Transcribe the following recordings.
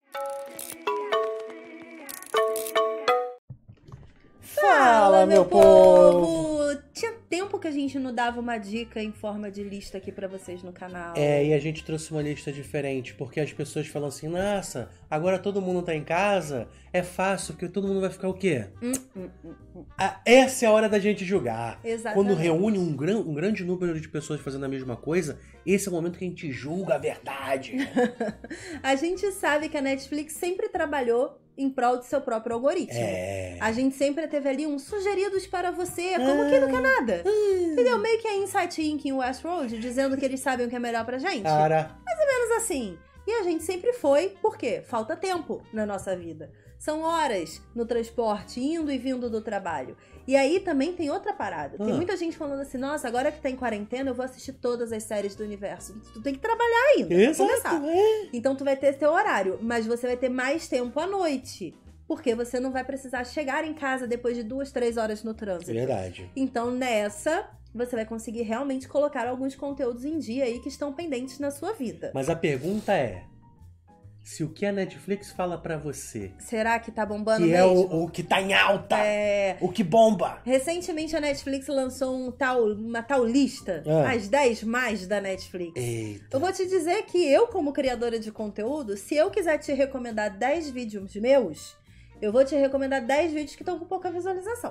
Fala, meu povo! Tinha tempo que a gente não dava uma dica em forma de lista aqui pra vocês no canal. E a gente trouxe uma lista diferente, porque as pessoas falam assim, nossa, agora todo mundo tá em casa, é fácil, porque todo mundo vai ficar o quê? Essa é a hora da gente julgar. Exatamente. Quando reúne um grande número de pessoas fazendo a mesma coisa, esse é o momento que a gente julga a verdade. A gente sabe que a Netflix sempre trabalhou em prol do seu próprio algoritmo. A gente sempre teve ali um sugeridos para você, como quem não quer nada. Entendeu? Meio que a Insight Inc. em Westworld, dizendo que eles sabem o que é melhor pra gente. Cara. Mais ou menos assim. E a gente sempre foi, por quê? Falta tempo na nossa vida. São horas no transporte, indo e vindo do trabalho. E aí também tem outra parada. Tem muita gente falando assim, nossa, agora que tá em quarentena, eu vou assistir todas as séries do universo. Tu tem que trabalhar ainda, pra começar. Então tu vai ter teu horário, mas você vai ter mais tempo à noite. Porque você não vai precisar chegar em casa depois de 2, 3 horas no trânsito. Verdade. Então nessa, você vai conseguir realmente colocar alguns conteúdos em dia aí que estão pendentes na sua vida. Mas a pergunta é, se o que a Netflix fala pra você... Será que tá bombando que mesmo? é o que tá em alta, o que bomba. Recentemente a Netflix lançou uma tal lista, as 10 mais da Netflix. Eita. Eu vou te dizer que eu, como criadora de conteúdo, se eu quiser te recomendar 10 vídeos meus, eu vou te recomendar 10 vídeos que estão com pouca visualização.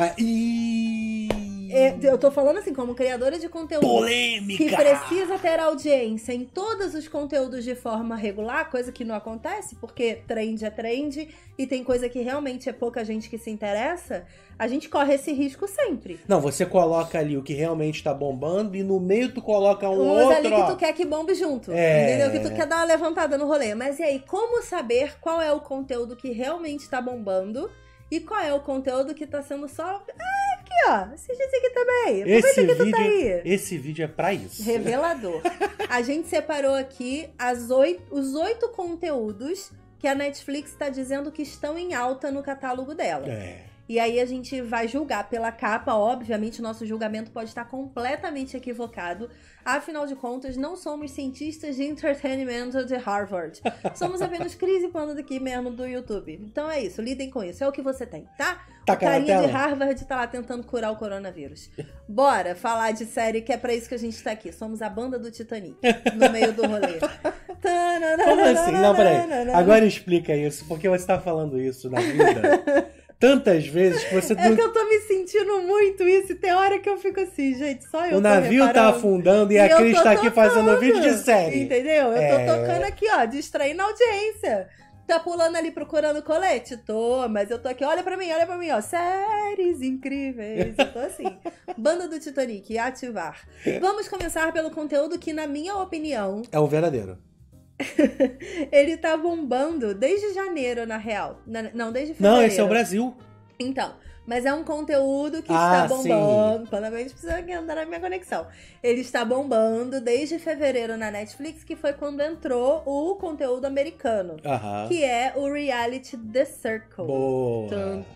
Eu tô falando assim, como criadora de conteúdo polêmica, que precisa ter audiência em todos os conteúdos de forma regular, coisa que não acontece, porque trend é trend e tem coisa que realmente é pouca gente que se interessa, a gente corre esse risco sempre. Não, você coloca ali o que realmente tá bombando e no meio tu coloca um Usa outro... ali que tu quer que bombe junto, entendeu? Que tu quer dar uma levantada no rolê. Mas e aí, como saber qual é o conteúdo que realmente tá bombando e qual é o conteúdo que tá sendo só... aqui, ó, assiste esse aqui também. Aproveita que tu tá aí. Esse vídeo é pra isso. Revelador. A gente separou aqui os 8 conteúdos que a Netflix tá dizendo que estão em alta no catálogo dela. E aí a gente vai julgar pela capa, obviamente o nosso julgamento pode estar completamente equivocado. Afinal de contas, não somos cientistas de entretenimento de Harvard. Somos apenas Cris e Panda daqui mesmo do YouTube. Então é isso, lidem com isso. É o que você tem, tá? O carinha de Harvard tá lá tentando curar o coronavírus. Bora falar de série, que é pra isso que a gente tá aqui. Somos a banda do Titanic, no meio do rolê. Como assim? Não, peraí. Agora explica isso, porque você tá falando isso na vida... tantas vezes que você... É que eu tô me sentindo muito isso, e tem hora que eu fico assim, gente, só eu tô o navio tá afundando e a Cris tá aqui fazendo vídeo de série. Entendeu? Eu tô tocando aqui, ó, distraindo a audiência. Tá pulando ali procurando colete? Tô, mas eu tô aqui, olha pra mim, ó, séries incríveis. Eu tô assim. Banda do Titanic, ativar. Vamos começar pelo conteúdo que, na minha opinião... é o verdadeiro. Ele tá bombando desde janeiro, na real. Não, desde fevereiro. Não, esse é o Brasil. Então, mas é um conteúdo que está bombando. Parabéns, precisa andar na minha conexão. Ele está bombando desde fevereiro na Netflix, que foi quando entrou o conteúdo americano. Que é o reality The Circle. Boa!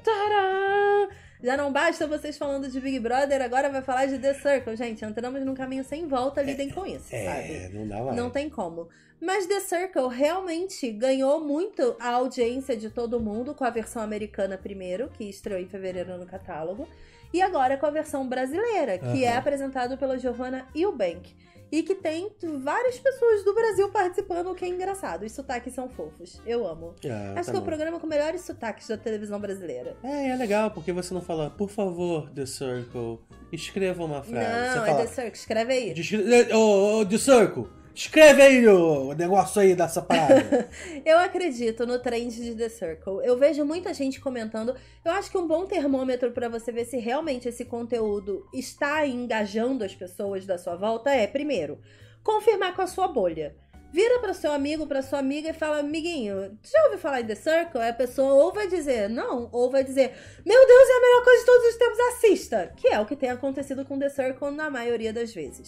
Já não basta vocês falando de Big Brother, agora vai falar de The Circle. Gente, entramos num caminho sem volta, lidem com isso, sabe? Não dá mais. Não tem como. Mas The Circle realmente ganhou muito a audiência de todo mundo com a versão americana primeiro, que estreou em fevereiro no catálogo, e agora com a versão brasileira, que é apresentado pela Giovanna Eubank. E que tem várias pessoas do Brasil participando, o que é engraçado. Os sotaques são fofos. Eu amo. Acho que é o programa com melhores sotaques da televisão brasileira. É legal, porque você não fala, por favor, The Circle, escreva uma frase. Não, você fala, The Circle, escreve aí. The Circle, escreve aí o negócio aí dessa parada. Eu acredito no trend de The Circle. Eu vejo muita gente comentando. Eu acho que um bom termômetro pra você ver se realmente esse conteúdo está engajando as pessoas da sua volta é, primeiro, confirmar com a sua bolha. Vira para seu amigo, para sua amiga e fala, amiguinho, já ouviu falar em The Circle? Aí a pessoa ou vai dizer não, ou vai dizer, meu Deus, é a melhor coisa de todos os tempos, assista! Que é o que tem acontecido com The Circle na maioria das vezes.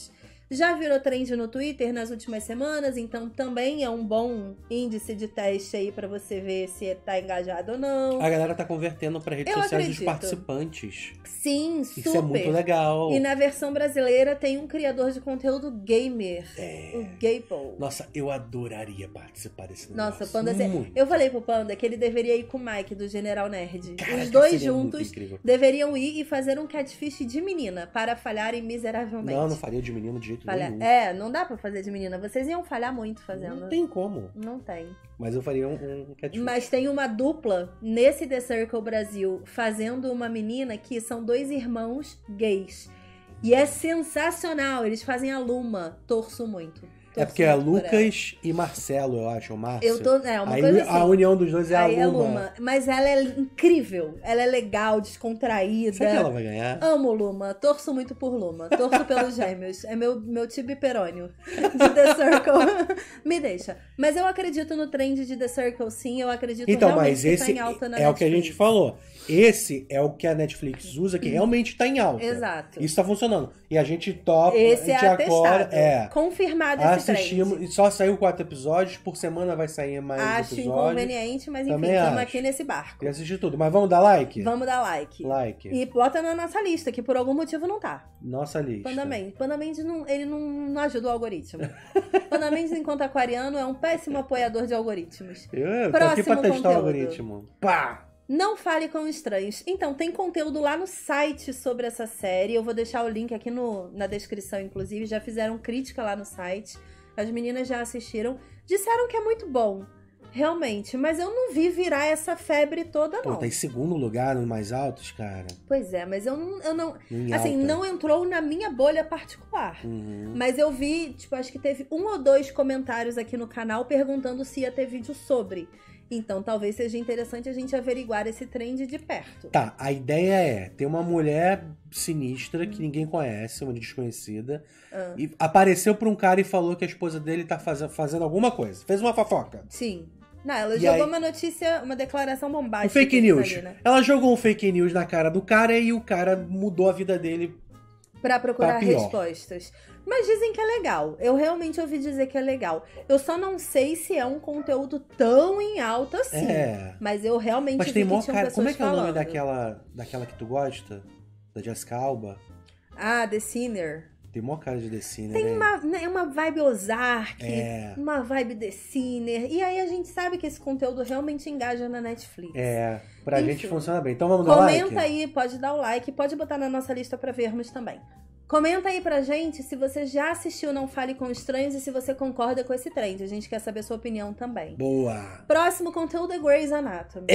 Já virou trend no Twitter nas últimas semanas, então também é um bom índice de teste aí pra você ver se tá engajado ou não. A galera tá convertendo pra redes sociais dos participantes. Sim, super. Isso é muito legal. E na versão brasileira tem um criador de conteúdo gamer, o Gaypo. Nossa, eu adoraria participar desse negócio. Nossa, Panda... Eu falei pro Panda que ele deveria ir com o Mike do General Nerd. Caraca, os dois juntos deveriam ir e fazer um catfish de menina para falharem miseravelmente. Não faria de menino de jeito nenhum. Não dá pra fazer de menina. Vocês iam falhar muito fazendo. Não tem como. Não tem. Mas eu faria um catfish. Mas tem uma dupla nesse The Circle Brasil fazendo uma menina que são 2 irmãos gays. E é sensacional. Eles fazem a Luma. Torço muito. É porque é Lucas e Marcelo, eu acho, o Márcio. Uma aí coisa assim. A união dos dois é aí a Luma. É Luma. Mas ela é incrível. Ela é legal, descontraída. Será que ela vai ganhar? Amo Luma. Torço muito por Luma. Torço pelos gêmeos. É meu tibi perônio de The Circle. Me deixa. Mas eu acredito no trend de The Circle, sim. Eu acredito realmente mas esse que tá em alta na Netflix. O que a gente falou. Esse é o que a Netflix usa, que realmente tá em alta. Exato. Isso tá funcionando. E a gente topa. Esse a gente é atestado. Confirmado esse trend. E só saiu 4 episódios. Por semana vai sair mais episódios. Acho inconveniente, mas enfim, estamos aqui nesse barco. E assistir tudo. Mas vamos dar like? Vamos dar like. E bota na nossa lista, que por algum motivo não tá. Nossa lista. Panda Mendes ele não ajuda o algoritmo. Panda Mendes, enquanto aquariano, é um péssimo apoiador de algoritmos. Eu tô aqui pra testar o algoritmo. Pá! Não fale com estranhos. Então, tem conteúdo lá no site sobre essa série. Eu vou deixar o link aqui na descrição, inclusive. Já fizeram crítica lá no site. As meninas já assistiram. Disseram que é muito bom. Realmente. Mas eu não vi virar essa febre toda, não. Pô, tá em segundo lugar nos mais altos, cara. Pois é, mas eu não assim, não entrou na minha bolha particular. Mas eu vi, acho que teve 1 ou 2 comentários aqui no canal perguntando se ia ter vídeo sobre. Então, talvez seja interessante a gente averiguar esse trend de perto. Tá, a ideia é ter uma mulher sinistra que ninguém conhece, uma desconhecida, e apareceu pra um cara e falou que a esposa dele tá fazendo alguma coisa. Fez uma fofoca. Sim. Não, ela jogou uma notícia, uma declaração bombástica. Um fake news. Ali, né? Ela jogou um fake news na cara do cara e o cara mudou a vida dele pra procurar respostas. Mas dizem que é legal. Eu realmente ouvi dizer que é legal. Eu só não sei se é um conteúdo tão em alta assim. Mas eu realmente vi que tinham pessoas como é que é falando. o nome daquela que tu gosta? Da Jessica Alba? Ah, The Sinner. Tem mó cara de The Sinner. Tem uma vibe Ozark, uma vibe The Sinner. E aí a gente sabe que esse conteúdo realmente engaja na Netflix. Pra gente funciona bem. Então vamos dar like? Comenta aí, pode dar o like, pode botar na nossa lista pra vermos também. Comenta aí pra gente se você já assistiu Não Fale com Estranhos e se você concorda com esse trend. A gente quer saber sua opinião também. Boa! Próximo conteúdo é Grey's Anatomy.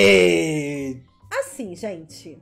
Assim, gente...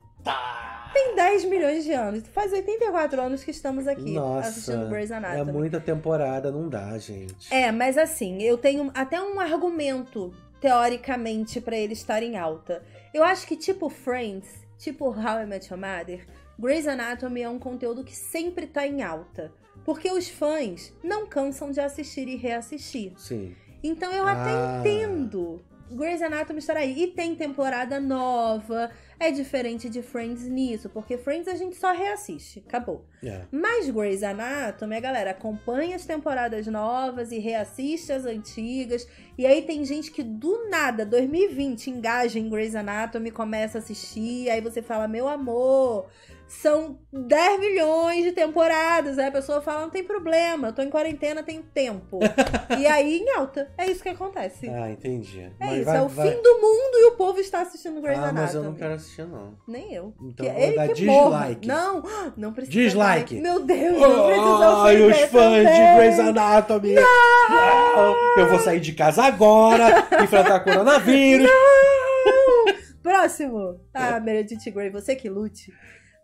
Tem 10 milhões de anos. Faz 84 anos que estamos aqui assistindo Grey's Anatomy. É muita temporada, não dá, gente. Mas assim, eu tenho até um argumento, teoricamente, pra ele estar em alta. Eu acho que tipo Friends, tipo How I Met Your Mother, Grey's Anatomy é um conteúdo que sempre tá em alta. Porque os fãs não cansam de assistir e reassistir. Sim. Então eu até entendo Grey's Anatomy estar aí. E tem temporada nova. É diferente de Friends nisso, porque Friends a gente só reassiste. Acabou. Mas Grey's Anatomy, a galera acompanha as temporadas novas e reassiste as antigas. E aí tem gente que do nada, 2020, engaja em Grey's Anatomy, começa a assistir. Aí você fala, meu amor... São 10 milhões de temporadas. Aí a pessoa fala, não tem problema, eu tô em quarentena, tenho tempo. E aí, em alta. É isso que acontece. Entendi. É o fim do mundo e o povo está assistindo Grey's Anatomy. Mas eu não quero assistir, não. Nem eu. Então eu vou dar dislike. Não precisa. Dislike. Meu Deus, não precisa ofender os fãs de Grey's Anatomy. Não! Eu vou sair de casa agora, enfrentar coronavírus. Não! Próximo. Meredith Grey, você que lute.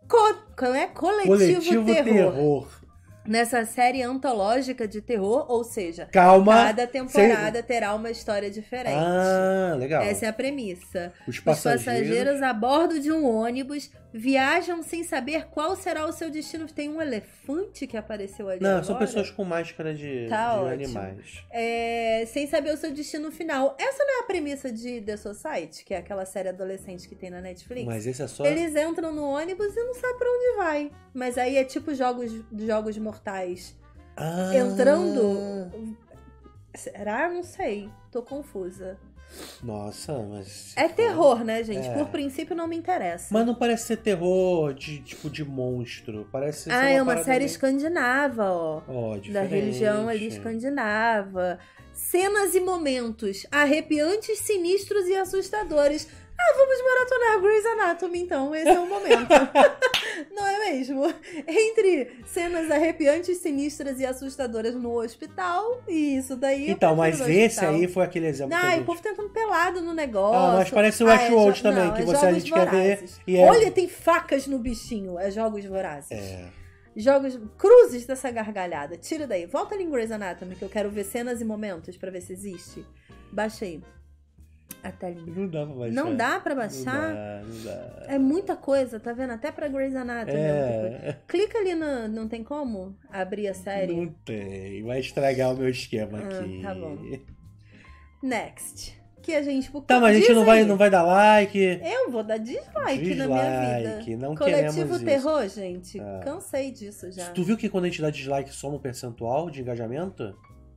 Coletivo Terror. Nessa série antológica de terror, ou seja, cada temporada terá uma história diferente. Legal. Essa é a premissa. Os passageiros a bordo de um ônibus viajam sem saber qual será o seu destino. Tem um elefante que apareceu ali agora. São pessoas com máscara de animais. Sem saber o seu destino final. Essa não é a premissa de The Society, que é aquela série adolescente que tem na Netflix? Mas esse é só... Eles entram no ônibus e não sabem pra onde vai. Mas aí é tipo jogos mortais. entrando... Será? Não sei. Tô confusa. Nossa, mas... É terror, né, gente? Por princípio não me interessa. Mas não parece ser terror de monstro. Parece ser é uma série escandinava, ó. Da religião ali escandinava. Cenas e momentos arrepiantes, sinistros e assustadores. Vamos maratonar Grey's Anatomy, então. Esse é o momento. Não é mesmo? Entre cenas arrepiantes, sinistras e assustadoras no hospital, e isso daí... Então, mas esse aí foi aquele exemplo que o povo tentando pelado no negócio. Mas parece o Ashworld também, que a gente quer ver. Olha, tem facas no bichinho. É Jogos Vorazes. Jogos... Cruzes dessa gargalhada. Tira daí. Volta ali em Grey's Anatomy, que eu quero ver cenas e momentos pra ver se existe. Baixei. A telinha. Não dá pra baixar. Não dá pra baixar? Não dá. É muita coisa, tá vendo? Até pra Grey's Anatomy. Clica ali no... Não tem como abrir a série? Não tem. Vai estragar o meu esquema aqui. Tá bom. Next. Que a gente... Tá, mas a gente não vai dar like. Eu vou dar dislike na minha vida. Não Coletivo Terror, isso. gente. Cansei disso já. Tu viu que quando a gente dá dislike só no percentual de engajamento?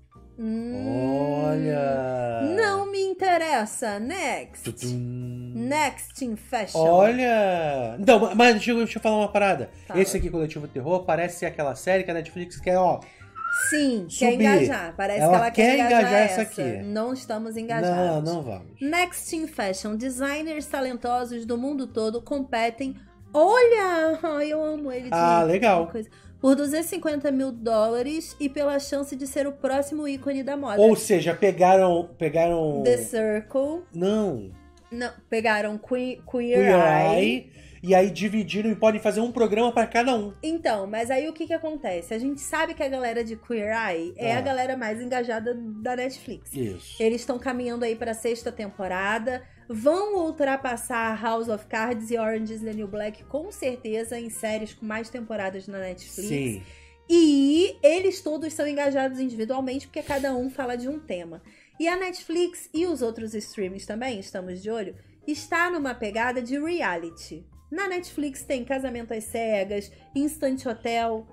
Olha! Não me interessa. Next. Next in Fashion. Olha! Então, mas deixa eu falar uma parada. Fala. Esse aqui, Coletivo Terror, parece ser aquela série que a Netflix quer, Sim, subir. quer engajar. Parece que ela quer engajar essa aqui. Não estamos engajados. Não vamos. Next in Fashion. Designers talentosos do mundo todo competem. Olha! Eu amo ele. Legal. Coisa. Por $250 mil e pela chance de ser o próximo ícone da moda. Ou seja, pegaram... The Circle. Não, pegaram Queer Eye. E aí dividiram e podem fazer um programa para cada um. Então, mas aí o que acontece? A gente sabe que a galera de Queer Eye é a galera mais engajada da Netflix. Isso. Eles estão caminhando aí para a 6ª temporada. Vão ultrapassar House of Cards e Orange is the New Black, com certeza, em séries com mais temporadas na Netflix. Sim. E eles todos são engajados individualmente, porque cada um fala de um tema. E a Netflix e os outros streams também, estamos de olho, está numa pegada de reality. Na Netflix tem Casamento às Cegas, Instant Hotel,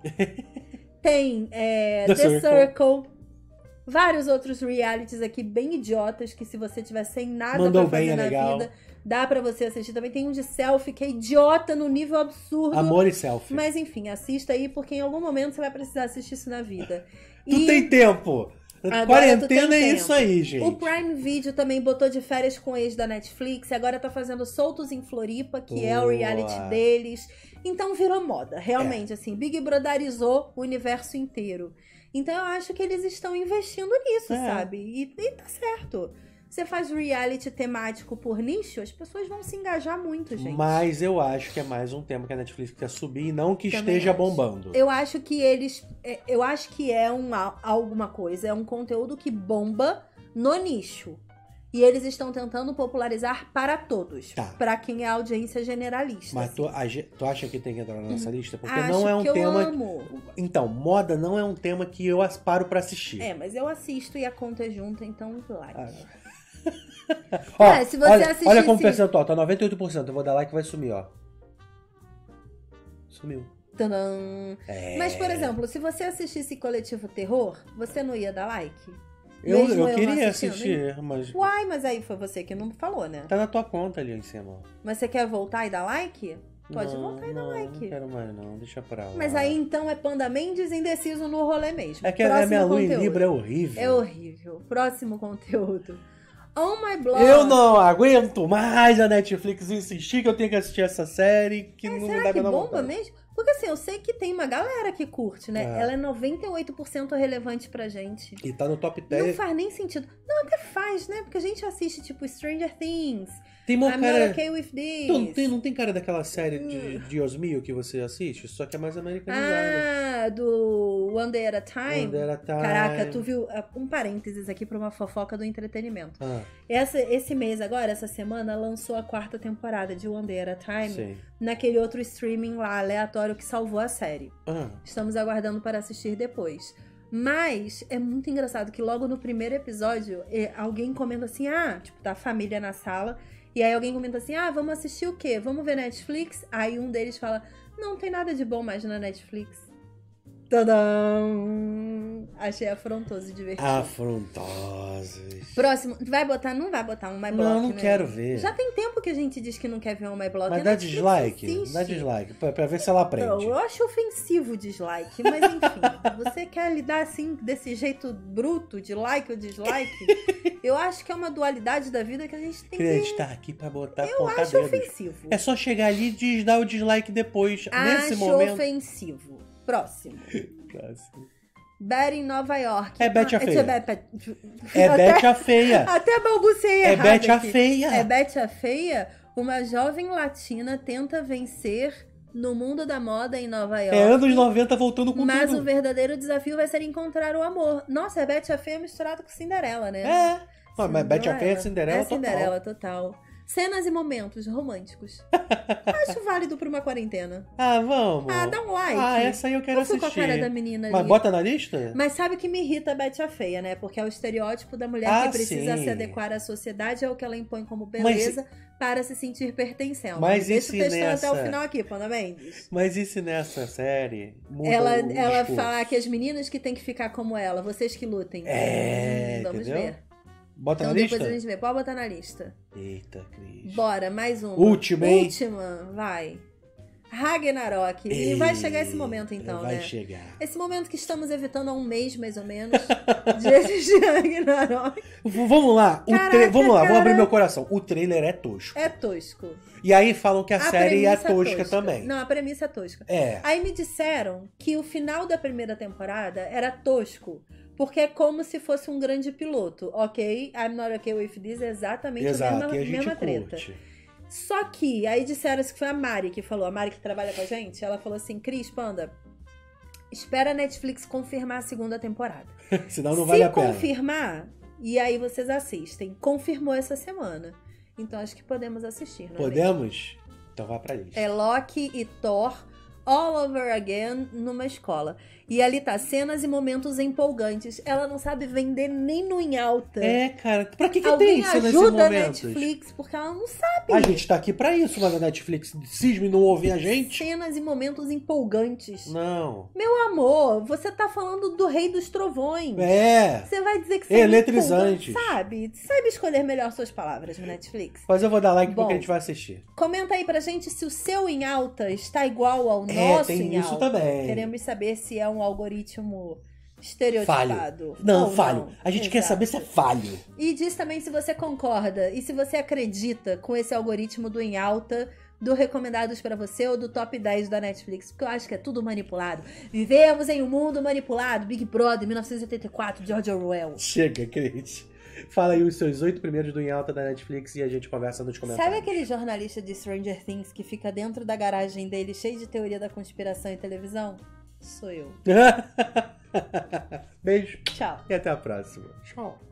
tem The Circle, vários outros realities aqui bem idiotas, que se você tiver sem nada pra fazer na vida, dá pra você assistir. Também tem um de selfie, que é idiota no nível absurdo. Amor e selfie. Mas enfim, assista aí, porque em algum momento você vai precisar assistir isso na vida. Tu tem tempo! Quarentena é isso aí, gente. O Prime Video também botou de férias com o ex da Netflix. Agora tá fazendo Soltos em Floripa, que é o reality deles. Então virou moda, realmente, assim. Big Brotherizou o universo inteiro. Então eu acho que eles estão investindo nisso, sabe? E tá certo. Você faz reality temático por nicho, as pessoas vão se engajar muito, gente. Mas eu acho que é mais um tema que a Netflix quer subir e não que também esteja bombando. Eu acho que eles... Eu acho que é alguma coisa, é um conteúdo que bomba no nicho. E eles estão tentando popularizar para todos. Para quem é audiência generalista. Mas assim. Tu acha que tem que entrar na nossa lista? Porque acho não é um que tema... Eu amo. Então, moda não é um tema que eu asparo para assistir. Mas eu assisto e a conta é junta, então like. Se você assistisse... Olha como percentual, tá 98%. Eu vou dar like e vai sumir, ó. Sumiu. Tadã. Mas, por exemplo, se você assistisse Coletivo Terror, você não ia dar like? Eu queria assistir, mas... Uai, mas aí foi você que não falou, né? Tá na tua conta ali em cima. Mas você quer voltar e dar like? Pode voltar e dar like. Não quero mais não, deixa pra lá. Mas aí então é Panda Mendes indeciso no rolê mesmo. É que a minha lua em Libra é horrível. É horrível. Próximo conteúdo. On My Blog. Eu não aguento mais a Netflix insistir que eu tenho que assistir essa série que não me dá que bomba vontade. Mesmo? Porque assim, eu sei que tem uma galera que curte, né? Ela é 98% relevante pra gente. E tá no top 10. Não faz nem sentido. Não, até faz, né? Porque a gente assiste, tipo, Stranger Things. Tem uma I'm cara... Not Okay With This. Não tem cara daquela série de Osmio que você assiste? Só que é mais americanizada. Do One Day at a Time? One Day at a Time. Caraca, tu viu... Um parênteses aqui pra uma fofoca do entretenimento. Esse mês agora, essa semana, lançou a 4ª temporada de One Day at a Time. Sim. Naquele outro streaming lá, aleatório, que salvou a série. Estamos aguardando para assistir depois. Mas é muito engraçado que logo no primeiro episódio, alguém comenta assim, tipo, tá a família na sala, e aí alguém comenta assim, vamos assistir o quê? Vamos ver Netflix? Aí um deles fala, não tem nada de bom mais na Netflix. Tadam! Achei afrontoso e divertido. Afrontosos. Próximo. Vai botar? Não vai botar um My Block, Não, não né? quero ver. Já tem tempo que a gente diz que não quer ver um My Block. Mas dá dislike. Dá dislike. Pra ver se ela aprende. Não, eu acho ofensivo o dislike. Mas enfim, você quer lidar assim, desse jeito bruto, de like ou dislike? Eu acho que é uma dualidade da vida que a gente tem A gente que... tá aqui pra botar Eu acho ofensivo. É só chegar ali e dar o dislike depois. Nesse momento. Acho ofensivo. Próximo. Próximo. Betty em Nova York. É Betty a Feia. É Betty a Feia. Até balbuciei errado. É Betty a aqui. Feia. É Betty a Feia. Uma jovem latina tenta vencer no mundo da moda em Nova York. É anos 90 voltando com mas tudo. o verdadeiro desafio vai ser encontrar o amor. Nossa, é Betty a Feia misturado com Cinderela, né? Mas Betty a Feia é Cinderela total. É Cinderela total. Cenas e momentos românticos. Acho válido pra uma quarentena. Vamos. Dá um like. Essa aí eu quero assistir. Com a cara da menina Mas ali. bota na lista? Mas sabe o que me irrita a Betty a Feia, né? Porque é o estereótipo da mulher que precisa se adequar à sociedade, é o que ela impõe como beleza para se sentir pertencendo. Mas deixa o textão nessa... até o final aqui, Panda Mendes. Mas e se nessa série muda ela fala que as meninas que tem que ficar como ela, vocês que lutem. Vamos entendeu? ver. Bota então na lista? Depois a gente vê. Pode botar na lista. Eita, Cris. Bora, mais uma. Última, hein? Última, vai. Ragnarok. E vai chegar esse momento, então, vai né? Vai chegar. Esse momento que estamos evitando há um mês, mais ou menos, de Ragnarok. Vamos lá. Vamos lá, vou abrir meu coração. O trailer é tosco. É tosco. E aí falam que a série é tosca também. Não, a premissa é tosca. É. Aí me disseram que o final da primeira temporada era tosco. Porque é como se fosse um grande piloto, ok? I'm not okay with this é exatamente a mesma treta. Só que, aí disseram que foi a Mari que falou, a Mari que trabalha com a gente, ela falou assim, Cris, Panda, espera a Netflix confirmar a segunda temporada. Senão não vale a pena. Se confirmar, e aí vocês assistem. Confirmou essa semana. Então acho que podemos assistir, não é? Podemos? Então vai pra lista. É Loki e Thor all over again numa escola. E ali tá, cenas e momentos empolgantes. Ela não sabe vender nem no em alta. É, cara. Pra que Alguém tem cenas e ajuda a momentos? Netflix, porque ela não sabe. A gente tá aqui pra isso, mas a Netflix cisma e não ouve a gente. Cenas e momentos empolgantes. Não. Meu amor, você tá falando do Rei dos Trovões. É. Você vai dizer que você eletrizantes. Sabe escolher melhor suas palavras no Netflix. Mas eu vou dar like porque a gente vai assistir. Comenta aí pra gente se o seu em alta está igual ao nosso tem em isso alta. também. Queremos saber se é um algoritmo estereotipado. Falho. Não, falho. A gente quer saber se é falho. E diz também se você concorda e se você acredita com esse algoritmo do em alta, do recomendados pra você ou do top 10 da Netflix, porque eu acho que é tudo manipulado. Vivemos em um mundo manipulado. Big Brother, 1984, George Orwell. Chega, Cris. Fala aí os seus 8 primeiros do Em Alta da Netflix e a gente conversa nos comentários. Sabe aquele jornalista de Stranger Things que fica dentro da garagem dele cheio de teoria da conspiração e televisão? Sou eu. Beijo. Tchau. E até a próxima. Tchau.